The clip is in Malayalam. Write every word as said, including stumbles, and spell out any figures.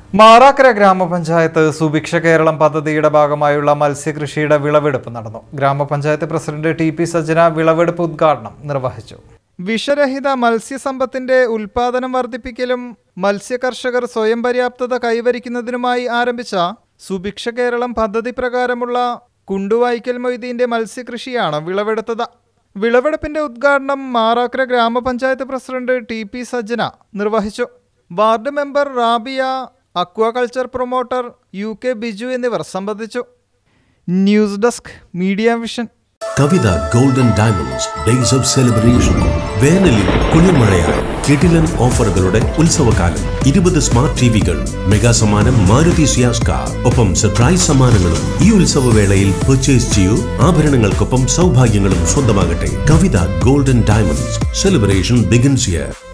മാറാക്കര ഗ്രാമപഞ്ചായത്ത് സുഭിക്ഷ കേരളം പദ്ധതിയുടെ ഭാഗമായുള്ള മത്സ്യകൃഷിയുടെ വിളവെടുപ്പ് നടന്നു. ഗ്രാമപഞ്ചായത്ത് പ്രസിഡന്റ് ടി പി സജ്ജന വിളവെടുപ്പ് ഉദ്ഘാടനം നിർവഹിച്ചു. വിഷരഹിത മത്സ്യസമ്പത്തിന്റെ ഉൽപാദനം വർദ്ധിപ്പിക്കലും മത്സ്യകർഷകർ സ്വയം പര്യാപ്തത കൈവരിക്കുന്നതിനുമായി ആരംഭിച്ച സുഭിക്ഷ കേരളം പദ്ധതി പ്രകാരമുള്ള കുണ്ടുവായ്ക്കൽ മൊയ്തീന്റെ മത്സ്യകൃഷിയാണ് വിളവെടുത്തത്. വിളവെടുപ്പിന്റെ ഉദ്ഘാടനം മാറാക്കര ഗ്രാമപഞ്ചായത്ത് പ്രസിഡന്റ് ടി പി സജ്ജന നിർവഹിച്ചു. Ward member Rabia, aquaculture promoter U K Biju എന്നിവർ സംബന്ധിച്ചു. News desk media vision. Kavitha golden diamonds days of celebration. വേനലിൽ കുളിർമഴയായി കിടിലൻ ഓഫറുകളുടെ ഉത്സവകാലം. ഇരുപത് സ്മാർട്ട് ടിവികൾ, മെഗാ സമ്മാനം മാരുതി സിയാസ് കാർ, ഒപ്പം സർപ്രൈസ് സമ്മാനങ്ങളും. ഈ ഉത്സവവേളയിൽ പർച്ചേസ് ചെയ്യൂ. ആഭരണങ്ങൾക്കൊപ്പം സൗഭാഗ്യങ്ങളും സ്വന്തമാകട്ടെ. Kavitha golden diamonds. Celebration begins here.